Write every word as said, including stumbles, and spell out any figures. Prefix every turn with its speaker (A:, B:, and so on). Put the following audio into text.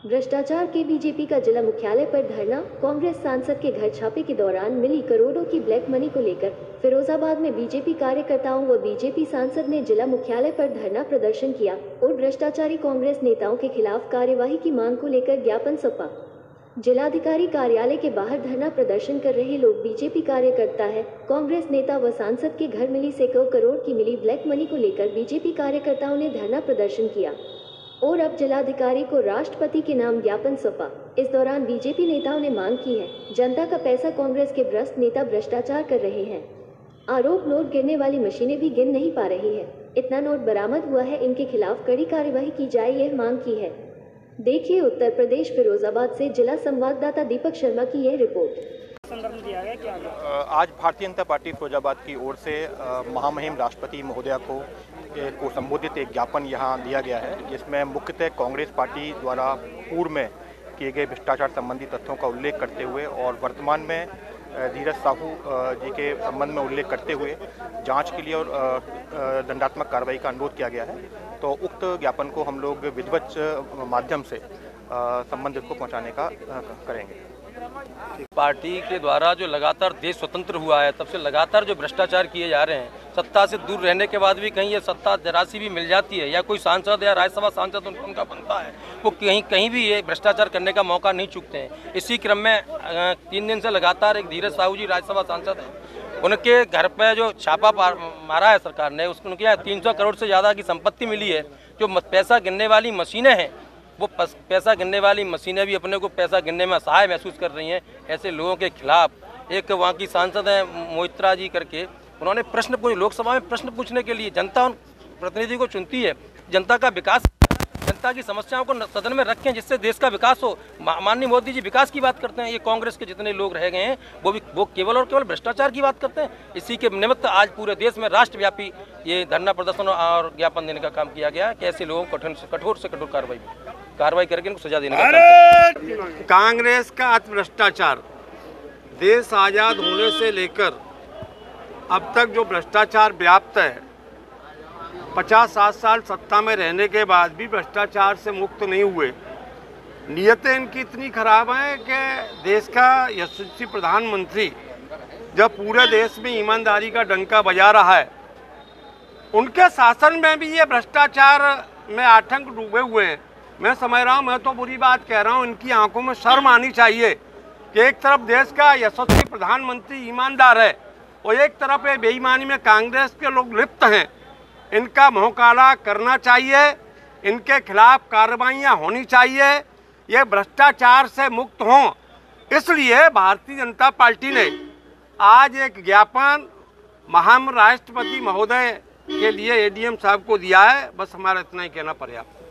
A: भ्रष्टाचार के बीजेपी का जिला मुख्यालय पर धरना। कांग्रेस सांसद के घर छापे के दौरान मिली करोड़ों की ब्लैक मनी को लेकर फिरोजाबाद में बीजेपी कार्यकर्ताओं व बीजेपी सांसद ने जिला मुख्यालय पर धरना प्रदर्शन किया और भ्रष्टाचारी कांग्रेस नेताओं के खिलाफ कार्यवाही की मांग को लेकर ज्ञापन सौंपा। जिलाधिकारी कार्यालय के बाहर धरना प्रदर्शन कर रहे लोग बीजेपी कार्यकर्ता है। कांग्रेस नेता व सांसद के घर मिली सैकड़ों करोड़ की मिली ब्लैक मनी को लेकर बीजेपी कार्यकर्ताओं ने धरना प्रदर्शन किया और अब जिलाधिकारी को राष्ट्रपति के नाम ज्ञापन सौंपा। इस दौरान बीजेपी नेताओं ने मांग की है, जनता का पैसा कांग्रेस के भ्रष्ट नेता भ्रष्टाचार कर रहे हैं। आरोप नोट गिनने वाली मशीनें भी गिन नहीं पा रही है। इतना नोट बरामद हुआ है, इनके खिलाफ कड़ी कार्यवाही की जाए, यह मांग की है। देखिए उत्तर प्रदेश फिरोजाबाद से जिला संवाददाता दीपक शर्मा की यह रिपोर्ट।
B: आज भारतीय जनता पार्टी फिरोजाबाद की ओर से महामहिम राष्ट्रपति महोदया को को संबोधित एक ज्ञापन यहां दिया गया है, जिसमें मुख्यतः कांग्रेस पार्टी द्वारा पूर्व में किए गए भ्रष्टाचार संबंधी तथ्यों का उल्लेख करते हुए और वर्तमान में धीरज साहू जी के संबंध में उल्लेख करते हुए जांच के लिए और दंडात्मक कार्रवाई का अनुरोध किया गया है। तो उक्त ज्ञापन को हम लोग विधिवत माध्यम से संबंधित को पहुंचाने का करेंगे।
C: पार्टी के द्वारा जो लगातार देश स्वतंत्र हुआ है तब से लगातार जो भ्रष्टाचार किए जा रहे हैं, सत्ता से दूर रहने के बाद भी कहीं ये सत्ता जरासी भी मिल जाती है या कोई सांसद या राज्यसभा सांसद उनका बनता है, वो कहीं कहीं भी ये भ्रष्टाचार करने का मौका नहीं चूकते हैं। इसी क्रम में तीन दिन से लगातार एक धीरज साहू जी राज्यसभा सांसद हैं, उनके घर पर जो छापा मारा है सरकार ने, उसको उनके यहाँ तीन सौ करोड़ से ज़्यादा की संपत्ति मिली है। जो पैसा गिनने वाली मशीनें हैं, वो पैसा गिनने वाली मशीनें भी अपने को पैसा गिनने में असहाय महसूस कर रही हैं। ऐसे लोगों के खिलाफ एक वहाँ की सांसद हैं मोहित्रा जी करके, उन्होंने प्रश्न पूछ लोकसभा में प्रश्न पूछने के लिए, जनता उन प्रतिनिधि को चुनती है, जनता का विकास, जनता की समस्याओं को सदन में रखें जिससे देश का विकास हो। माननीय मोदी जी विकास की बात करते हैं, ये कांग्रेस के जितने लोग रह गए हैं वो भी वो केवल और केवल भ्रष्टाचार की बात करते हैं। इसी के निमित्त आज पूरे देश में राष्ट्रव्यापी ये धरना प्रदर्शन और ज्ञापन देने का काम किया गया है कि ऐसे लोगों को कठिन से कठोर से कठोर कार्रवाई कार्रवाई करके इनको सजा देने का काम।
D: कांग्रेस का अति भ्रष्टाचार देश आज़ाद होने से लेकर अब तक जो भ्रष्टाचार व्याप्त है, पचास साठ साल सत्ता में रहने के बाद भी भ्रष्टाचार से मुक्त नहीं हुए। नीयतें इनकी इतनी खराब हैं कि देश का यशस्वी प्रधानमंत्री जब पूरे देश में ईमानदारी का डंका बजा रहा है, उनके शासन में भी ये भ्रष्टाचार में आतंक डूबे हुए हैं। मैं समझ रहा हूँ, मैं तो बुरी बात कह रहा हूँ, इनकी आंखों में शर्म आनी चाहिए कि एक तरफ देश का यशस्वी प्रधानमंत्री ईमानदार है और एक तरफ ये बेईमानी में कांग्रेस के लोग लिप्त हैं। इनका मुँह काला करना चाहिए, इनके खिलाफ कार्रवाइयाँ होनी चाहिए, ये भ्रष्टाचार से मुक्त हों। इसलिए भारतीय जनता पार्टी ने आज एक ज्ञापन महामहिम राष्ट्रपति महोदय के लिए एडीएम साहब को दिया है। बस हमारा इतना ही कहना पर्याप्त है।